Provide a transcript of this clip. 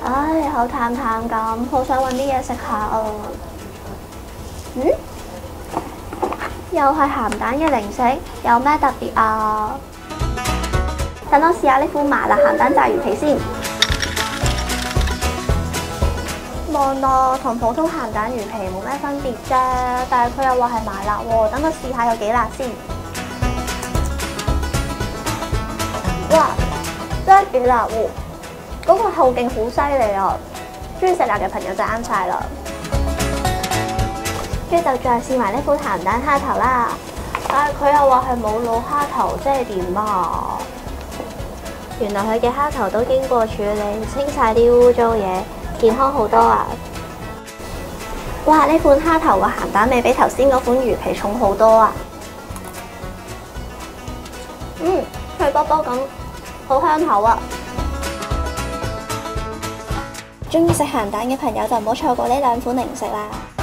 唉，口淡淡咁，好想揾啲嘢食下啊！又係鹹蛋嘅零食，有咩特別啊？等我試下呢款麻辣鹹蛋炸魚皮先。望落同普通鹹蛋魚皮冇咩分別啫，但係佢又話係麻辣喎，等我試下有幾辣先。哇，真係幾辣喎！嗰個後勁好犀利啊！中意食辣嘅朋友就啱晒啦。跟住就再試埋呢款鹹蛋蝦頭啦，但係佢又話係冇腦蝦頭，即係點啊？原來佢嘅蝦頭都經過處理，清晒啲污糟嘢，健康好多啊！哇！呢款蝦頭嘅鹹蛋味比頭先嗰款魚皮重好多啊！脆卜卜咁，好香口啊！中意食鹹蛋嘅朋友就唔好錯過呢兩款零食啦〜